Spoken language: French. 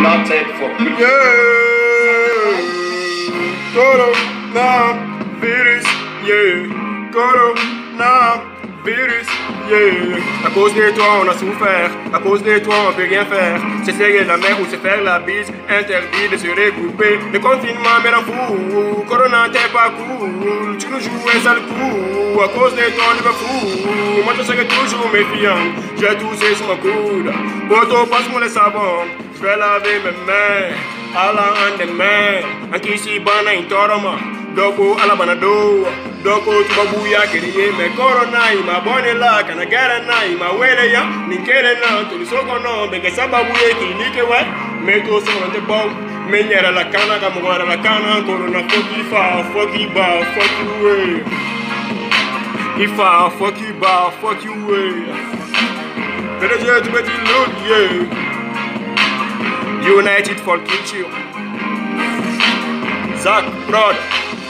la tête, fuck you. Yeah, coronavirus, yeah, coronavirus, yeah. À cause de toi, on a souffert, à cause de toi, on peut rien faire. C'est serrer la mer ou c'est faire la bise, interdit de se regrouper. Le confinement me rend fou, corona t'es pas cool, tu nous joues un sale coup. À cause de toi, on est pas fou, moi je serai toujours méfiant. J'ai toussé sur mon coude, Boto passe-moi le savon, je vais laver mes mains. Ala ande man, anki si bana intoroma, doko ala banado, doko tubabuya kiriye me corona ima bone la kana gara na ima wele ya ninkere na tulisoko no bege sababu ye klinike wa meto so on the bomb menyera la kana kamugora la kana corona fuck you ba fuck you way ifa fuck you ba fuck you way better just to make it look yeah. United for Culture. Zach, brother.